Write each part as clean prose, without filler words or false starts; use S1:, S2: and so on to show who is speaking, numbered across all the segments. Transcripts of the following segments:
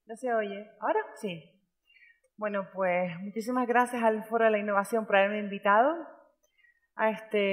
S1: ¿No se oye? ¿Ahora? Sí. Bueno, pues muchísimas gracias al Foro de la Innovación por haberme invitado a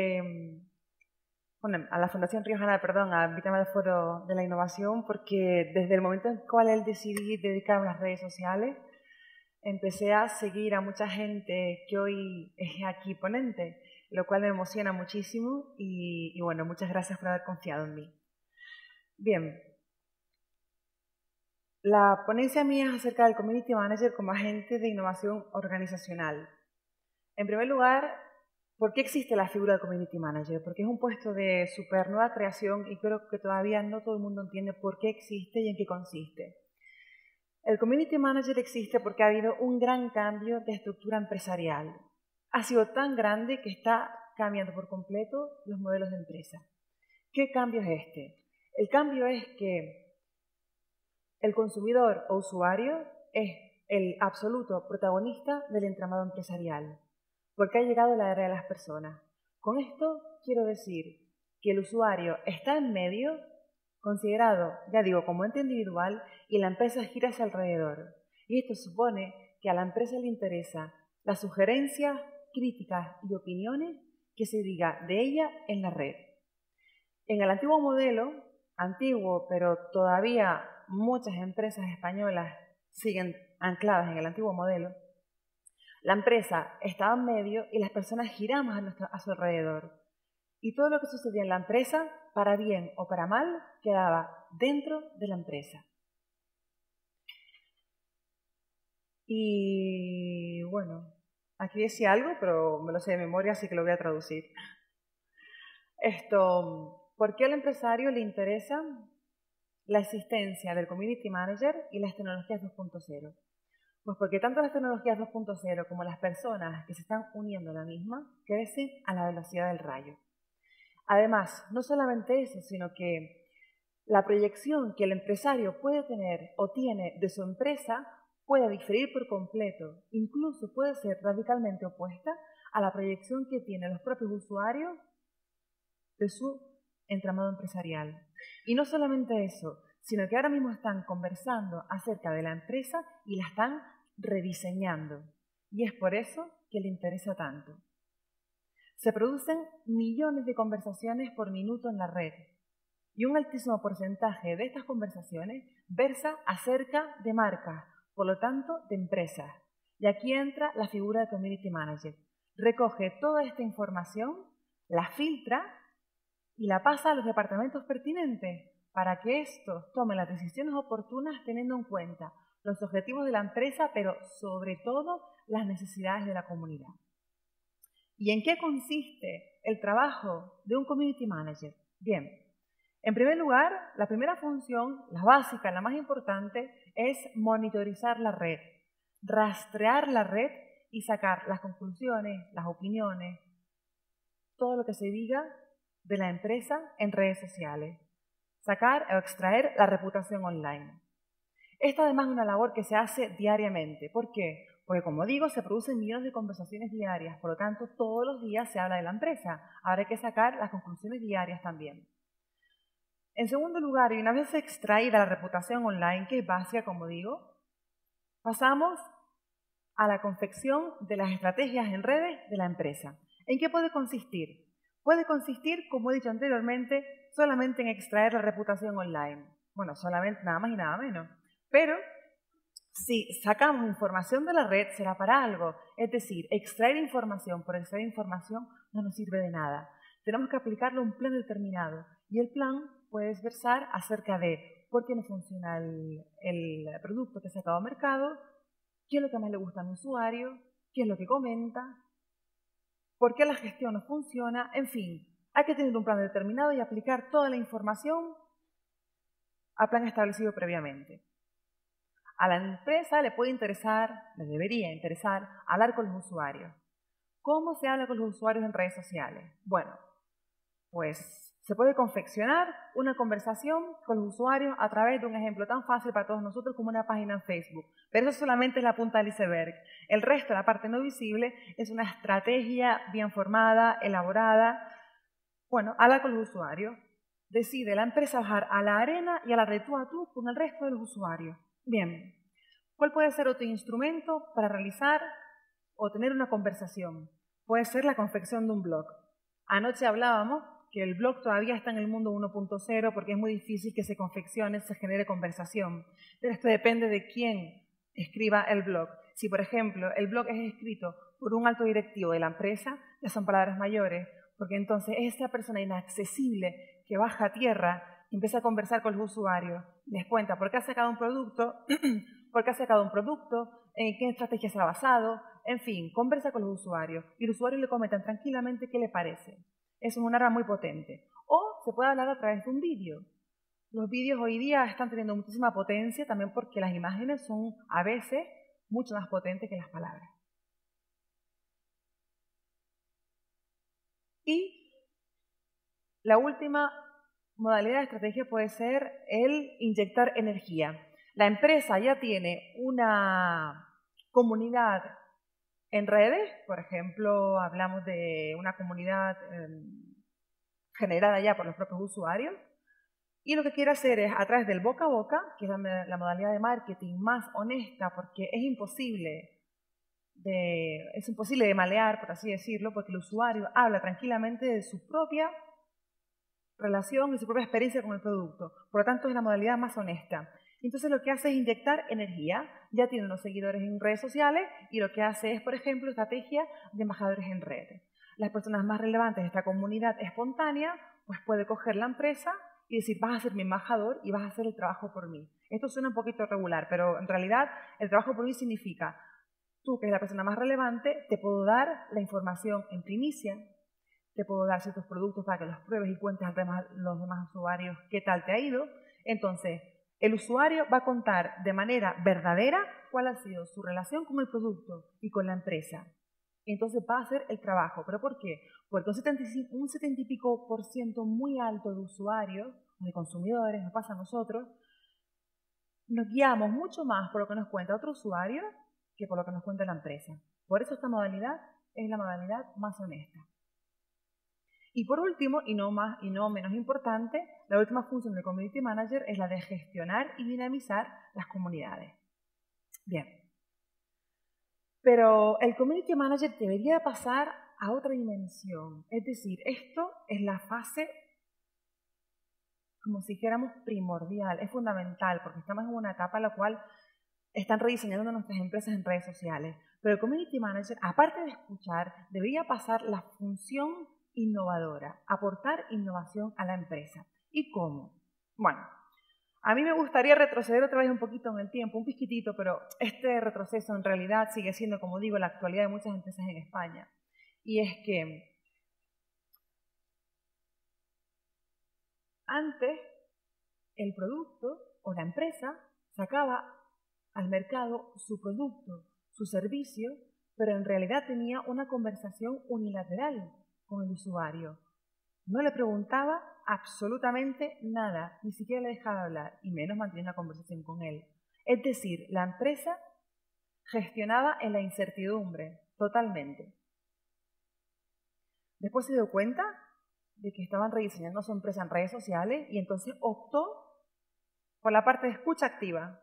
S1: a la Fundación Riojana, perdón, a invitarme al Foro de la Innovación, porque desde el momento en el cual decidí dedicarme a las redes sociales, empecé a seguir a mucha gente que hoy es aquí ponente, lo cual me emociona muchísimo y bueno, muchas gracias por haber confiado en mí. Bien. La ponencia mía es acerca del Community Manager como agente de innovación organizacional. En primer lugar, ¿por qué existe la figura del Community Manager? Porque es un puesto de súper nueva creación y creo que todavía no todo el mundo entiende por qué existe y en qué consiste. El Community Manager existe porque ha habido un gran cambio de estructura empresarial. Ha sido tan grande que está cambiando por completo los modelos de empresa. ¿Qué cambio es este? El cambio es que el consumidor o usuario es el absoluto protagonista del entramado empresarial, porque ha llegado la era de las personas. Con esto quiero decir que el usuario está en medio, considerado, ya digo, como ente individual, y la empresa gira hacia alrededor. Y esto supone que a la empresa le interesa las sugerencias, críticas y opiniones que se diga de ella en la red. En el antiguo modelo, antiguo, pero todavía muchas empresas españolas siguen ancladas en el antiguo modelo, la empresa estaba en medio y las personas giramos a su alrededor. Y todo lo que sucedía en la empresa, para bien o para mal, quedaba dentro de la empresa. Y bueno, aquí decía algo, pero me lo sé de memoria, así que lo voy a traducir. ¿Por qué al empresario le interesa la existencia del Community Manager y las tecnologías 2.0? Pues porque tanto las tecnologías 2.0 como las personas que se están uniendo a la misma crecen a la velocidad del rayo. Además, no solamente eso, sino que la proyección que el empresario puede tener o tiene de su empresa puede diferir por completo, incluso puede ser radicalmente opuesta a la proyección que tienen los propios usuarios de su entramado empresarial. Y no solamente eso, sino que ahora mismo están conversando acerca de la empresa y la están rediseñando. Y es por eso que le interesa tanto. Se producen millones de conversaciones por minuto en la red y un altísimo porcentaje de estas conversaciones versa acerca de marcas, por lo tanto de empresas. Y aquí entra la figura de Community Manager. Recoge toda esta información, la filtra y la pasa a los departamentos pertinentes para que estos tomen las decisiones oportunas teniendo en cuenta los objetivos de la empresa, pero sobre todo las necesidades de la comunidad. ¿Y en qué consiste el trabajo de un Community Manager? Bien, en primer lugar, la primera función, la básica, la más importante, es monitorizar la red, rastrear la red y sacar las conclusiones, las opiniones, todo lo que se diga de la empresa en redes sociales. Sacar o extraer la reputación online. Esta además es una labor que se hace diariamente. ¿Por qué? Porque, como digo, se producen millones de conversaciones diarias, por lo tanto, todos los días se habla de la empresa. Ahora hay que sacar las conclusiones diarias también. En segundo lugar, y una vez extraída la reputación online, que es básica, como digo, pasamos a la confección de las estrategias en redes de la empresa. ¿En qué puede consistir? Puede consistir, como he dicho anteriormente, solamente en extraer la reputación online. Bueno, solamente, nada más y nada menos. Pero si sacamos información de la red, será para algo. Es decir, extraer información por extraer información no nos sirve de nada. Tenemos que aplicarlo a un plan determinado. Y el plan puede versar acerca de por qué no funciona el producto que se ha sacado al mercado, qué es lo que más le gusta a mi usuario, qué es lo que comenta, por qué la gestión no funciona, en fin. Hay que tener un plan determinado y aplicar toda la información al plan establecido previamente. A la empresa le puede interesar, le debería interesar, hablar con los usuarios. ¿Cómo se habla con los usuarios en redes sociales? Bueno, pues se puede confeccionar una conversación con los usuarios a través de un ejemplo tan fácil para todos nosotros como una página en Facebook. Pero eso solamente es la punta del iceberg. El resto, la parte no visible, es una estrategia bien formada, elaborada. Bueno, habla con los usuarios. Decide la empresa bajar a la arena y a la de tú a tú con el resto de los usuarios. Bien, ¿Cuál puede ser otro instrumento para realizar o tener una conversación? Puede ser la confección de un blog. Anoche hablábamos que el blog todavía está en el mundo 1.0 porque es muy difícil que se confeccione, se genere conversación. Pero esto depende de quién escriba el blog. Si, por ejemplo, el blog es escrito por un alto directivo de la empresa, ya son palabras mayores, porque entonces esa persona inaccesible que baja a tierra empieza a conversar con los usuarios, les cuenta por qué ha sacado un producto, en qué estrategia se ha basado, en fin, conversa con los usuarios y los usuarios le comentan tranquilamente qué le parece. Eso es un arma muy potente. O se puede hablar a través de un vídeo. Los vídeos hoy día están teniendo muchísima potencia también porque las imágenes son a veces mucho más potentes que las palabras. Y la última modalidad de estrategia puede ser el inyectar energía. La empresa ya tiene una comunidad en redes, por ejemplo, hablamos de una comunidad generada ya por los propios usuarios, y lo que quiere hacer es, a través del boca a boca, que es la modalidad de marketing más honesta, porque es imposible de malear, por así decirlo, porque el usuario habla tranquilamente de su propia relación y su propia experiencia con el producto. Por lo tanto, es la modalidad más honesta. Entonces, lo que hace es inyectar energía. Ya tiene unos seguidores en redes sociales y lo que hace es, por ejemplo, estrategia de embajadores en redes. Las personas más relevantes de esta comunidad espontánea, pues puede coger la empresa y decir, vas a ser mi embajador y vas a hacer el trabajo por mí. Esto suena un poquito regular, pero en realidad el trabajo por mí significa, tú que eres la persona más relevante, te puedo dar la información en primicia, te puedo dar ciertos productos para que los pruebes y cuentes a los demás usuarios qué tal te ha ido. Entonces, el usuario va a contar de manera verdadera cuál ha sido su relación con el producto y con la empresa. Entonces va a hacer el trabajo. ¿Pero por qué? Porque un 70 y pico % muy alto de usuarios, de consumidores, nos pasa a nosotros, nos guiamos mucho más por lo que nos cuenta otro usuario que por lo que nos cuenta la empresa. Por eso esta modalidad es la modalidad más honesta. Y por último, y no menos importante, la última función del Community Manager es la de gestionar y dinamizar las comunidades. Bien. Pero el Community Manager debería pasar a otra dimensión. Es decir, esto es la fase, como si dijéramos, primordial. Es fundamental porque estamos en una etapa en la cual están rediseñando nuestras empresas en redes sociales. Pero el Community Manager, aparte de escuchar, debería pasar la función innovadora, aportar innovación a la empresa. ¿Y cómo? Bueno, a mí me gustaría retroceder otra vez un poquito en el tiempo, un pisquitito, pero este retroceso en realidad sigue siendo, como digo, la actualidad de muchas empresas en España. Y es que antes el producto o la empresa sacaba al mercado su producto, su servicio, pero en realidad tenía una conversación unilateral con el usuario. No le preguntaba absolutamente nada, ni siquiera le dejaba hablar, y menos mantenía una conversación con él. Es decir, la empresa gestionaba en la incertidumbre, totalmente. Después se dio cuenta de que estaban rediseñando su empresa en redes sociales y entonces optó por la parte de escucha activa.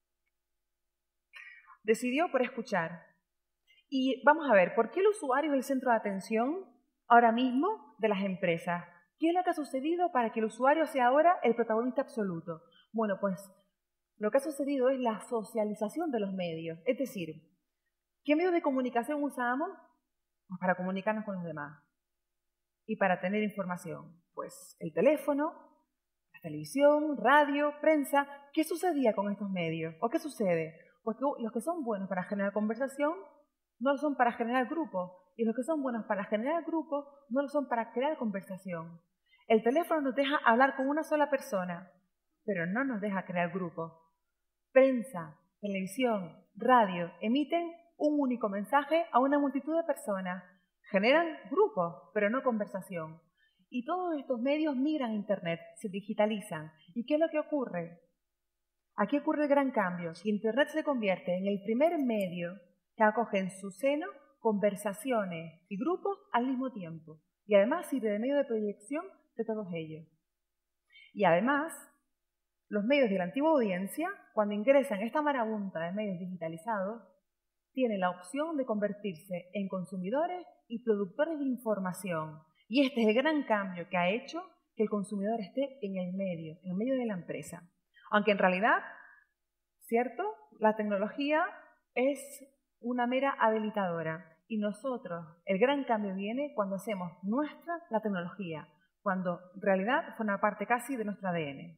S1: Decidió por escuchar. Y vamos a ver, ¿por qué el usuario es el centro de atención ahora mismo de las empresas? ¿Qué es lo que ha sucedido para que el usuario sea ahora el protagonista absoluto? Bueno, pues lo que ha sucedido es la socialización de los medios. Es decir, ¿qué medios de comunicación usamos? Pues para comunicarnos con los demás y para tener información. Pues el teléfono, la televisión, radio, prensa. ¿Qué sucedía con estos medios? ¿O qué sucede? Pues que los que son buenos para generar conversación no lo son para generar grupos, y los que son buenos para generar grupos no lo son para crear conversación. El teléfono nos deja hablar con una sola persona, pero no nos deja crear grupos. Prensa, televisión, radio emiten un único mensaje a una multitud de personas. Generan grupos, pero no conversación. Y todos estos medios migran a Internet, se digitalizan. ¿Y qué es lo que ocurre? Aquí ocurre el gran cambio. Si Internet se convierte en el primer medio que acoge en su seno conversaciones y grupos al mismo tiempo. Y además sirve de medio de proyección de todos ellos. Y además, los medios de la antigua audiencia, cuando ingresan esta marabunta de medios digitalizados, tienen la opción de convertirse en consumidores y productores de información. Y este es el gran cambio que ha hecho que el consumidor esté en el medio de la empresa. Aunque en realidad, ¿cierto? La tecnología es una mera habilitadora. Y nosotros, el gran cambio viene cuando hacemos nuestra la tecnología, cuando en realidad forma parte casi de nuestro ADN.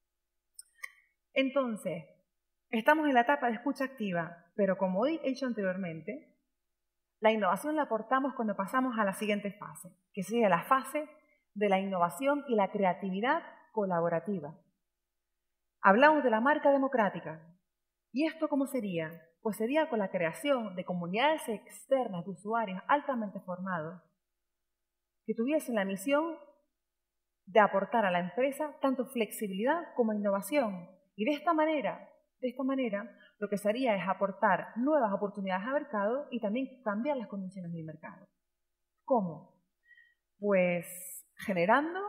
S1: Entonces, estamos en la etapa de escucha activa, pero como he dicho anteriormente, la innovación la aportamos cuando pasamos a la siguiente fase, que sería la fase de la innovación y la creatividad colaborativa. Hablamos de la marca democrática. ¿Y esto cómo sería? Pues sería con la creación de comunidades externas de usuarios altamente formados que tuviesen la misión de aportar a la empresa tanto flexibilidad como innovación. Y de esta manera, lo que se haría es aportar nuevas oportunidades al mercado y también cambiar las condiciones del mercado. ¿Cómo? Pues generando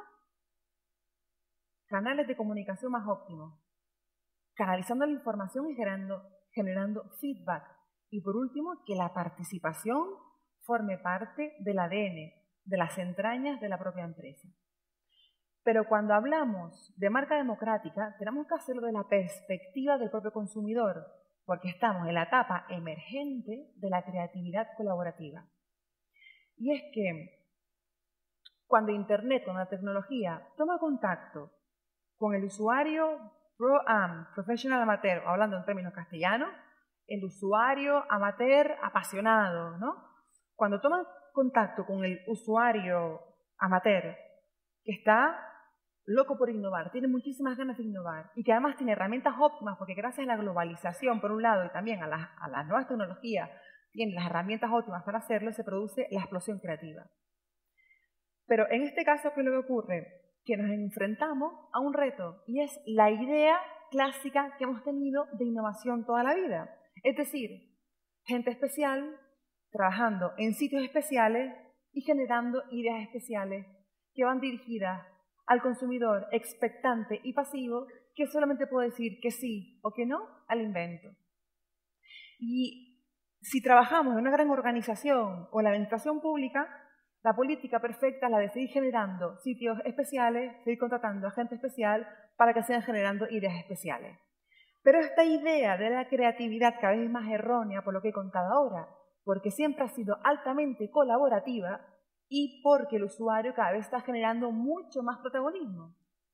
S1: canales de comunicación más óptimos, canalizando la información y generando feedback. Y por último, que la participación forme parte del ADN, de las entrañas de la propia empresa. Pero cuando hablamos de marca democrática, tenemos que hacerlo de la perspectiva del propio consumidor, porque estamos en la etapa emergente de la creatividad colaborativa. Y es que cuando Internet, con la tecnología, toma contacto con el usuario professional amateur, hablando en términos castellanos, el usuario amateur apasionado, ¿no? Cuando toma contacto con el usuario amateur, que está loco por innovar, tiene muchísimas ganas de innovar y que además tiene herramientas óptimas porque gracias a la globalización, por un lado, y también a las nuevas tecnologías, tiene las herramientas óptimas para hacerlo, se produce la explosión creativa. Pero en este caso, ¿qué es lo que ocurre? Que nos enfrentamos a un reto y es la idea clásica que hemos tenido de innovación toda la vida. Es decir, gente especial trabajando en sitios especiales y generando ideas especiales que van dirigidas al consumidor expectante y pasivo que solamente puede decir que sí o que no al invento. Y si trabajamos en una gran organización o en la administración pública, la política perfecta es la de seguir generando sitios especiales, seguir contratando a gente especial para que sigan generando ideas especiales. Pero esta idea de la creatividad cada vez es más errónea por lo que he contado ahora, porque siempre ha sido altamente colaborativa y porque el usuario cada vez está generando mucho más protagonismo.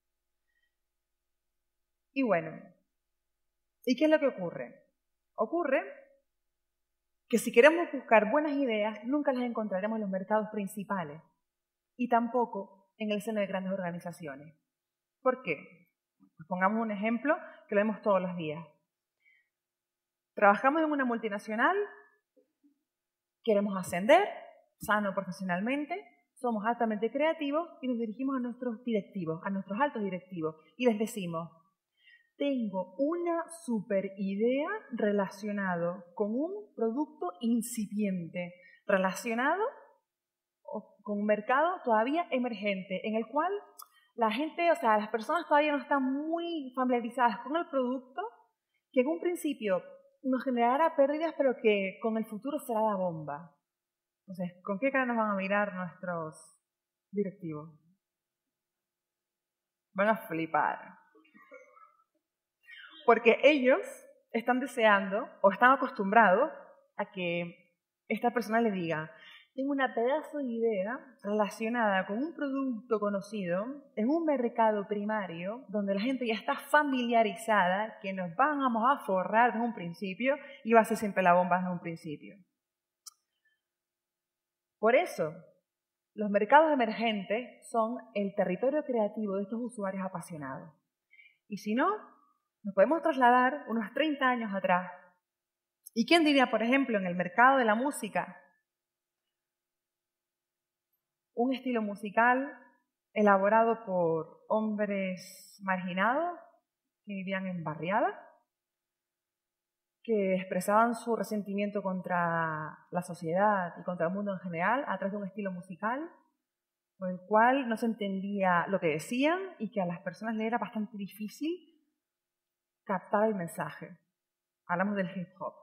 S1: Y bueno, ¿y qué es lo que ocurre? Ocurre que si queremos buscar buenas ideas, nunca las encontraremos en los mercados principales y tampoco en el seno de grandes organizaciones. ¿Por qué? Pues pongamos un ejemplo que lo vemos todos los días. Trabajamos en una multinacional, queremos ascender, sano profesionalmente, somos altamente creativos y nos dirigimos a nuestros directivos, a nuestros altos directivos y les decimos: tengo una super idea relacionado con un producto incipiente, relacionado con un mercado todavía emergente, en el cual la gente, o sea, las personas todavía no están muy familiarizadas con el producto, que en un principio nos generará pérdidas, pero que con el futuro será la bomba. Entonces, ¿con qué cara nos van a mirar nuestros directivos? Van a flipar. Porque ellos están deseando o están acostumbrados a que esta persona le diga: tengo una pedazo de idea relacionada con un producto conocido en un mercado primario donde la gente ya está familiarizada, que nos vamos a forrar desde un principio y va a ser siempre la bomba desde un principio. Por eso, los mercados emergentes son el territorio creativo de estos usuarios apasionados. Y si no, nos podemos trasladar unos 30 años atrás. ¿Y quién diría, por ejemplo, en el mercado de la música, un estilo musical elaborado por hombres marginados que vivían en barriadas, que expresaban su resentimiento contra la sociedad y contra el mundo en general a través de un estilo musical por el cual no se entendía lo que decían y que a las personas les era bastante difícil captaba el mensaje. Hablamos del hip hop.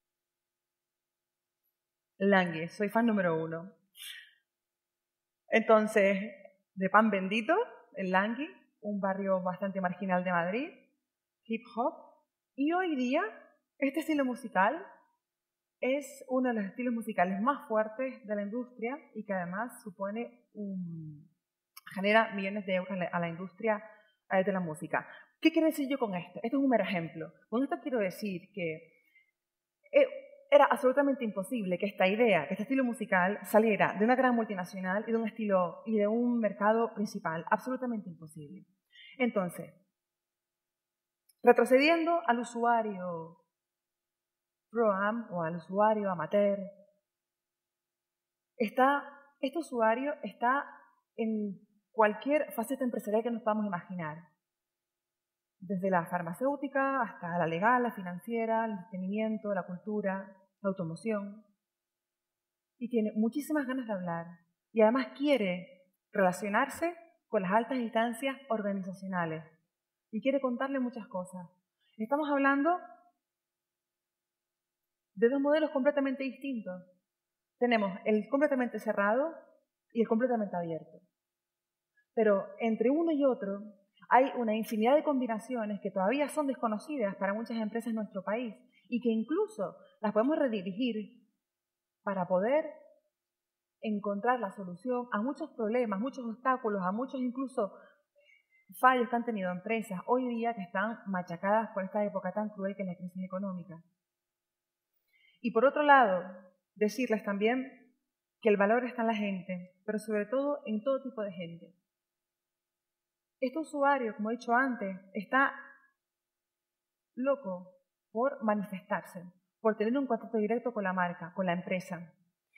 S1: Langui, soy fan número 1. Entonces, de pan bendito, el Langui, un barrio bastante marginal de Madrid, hip hop. Y hoy día, este estilo musical es uno de los estilos musicales más fuertes de la industria y que además genera millones de euros a la industria de la música. ¿Qué quiero decir yo con esto? Esto es un mero ejemplo. Con esto quiero decir que era absolutamente imposible que esta idea, que este estilo musical saliera de una gran multinacional y de un estilo y de un mercado principal. Absolutamente imposible. Entonces, retrocediendo al usuario Pro-Am o al usuario amateur, este usuario está en cualquier faceta empresarial que nos podamos imaginar. Desde la farmacéutica hasta la legal, la financiera, el entretenimiento, la cultura, la automoción. Y tiene muchísimas ganas de hablar. Y además quiere relacionarse con las altas instancias organizacionales. Y quiere contarle muchas cosas. Estamos hablando de dos modelos completamente distintos. Tenemos el completamente cerrado y el completamente abierto. Pero entre uno y otro hay una infinidad de combinaciones que todavía son desconocidas para muchas empresas en nuestro país y que incluso las podemos redirigir para poder encontrar la solución a muchos problemas, muchos obstáculos, a muchos incluso fallos que han tenido empresas hoy día que están machacadas por esta época tan cruel que es la crisis económica. Y por otro lado, decirles también que el valor está en la gente, pero sobre todo en todo tipo de gente. Este usuario, como he dicho antes, está loco por manifestarse, por tener un contacto directo con la marca, con la empresa.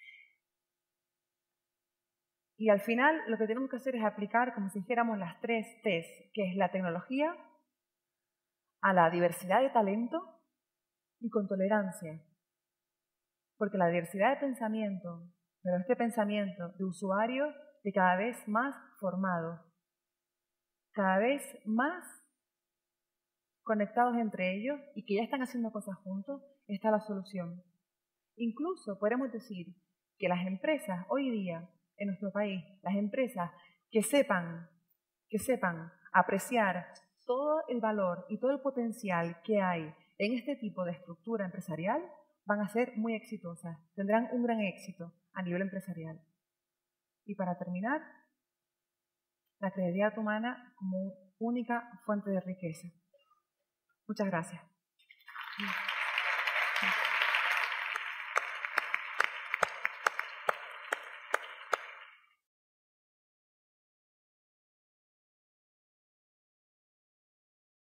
S1: Y al final lo que tenemos que hacer es aplicar, como si dijéramos, las 3 T's, que es la tecnología, a la diversidad de talento y con tolerancia. Porque la diversidad de pensamiento, pero este pensamiento de usuarios de cada vez más formados, cada vez más conectados entre ellos y que ya están haciendo cosas juntos, está la solución. Incluso podemos decir que las empresas hoy día en nuestro país, las empresas que sepan apreciar todo el valor y todo el potencial que hay en este tipo de estructura empresarial, van a ser muy exitosas, tendrán un gran éxito a nivel empresarial. Y para terminar, la credibilidad humana como única fuente de riqueza. Muchas gracias.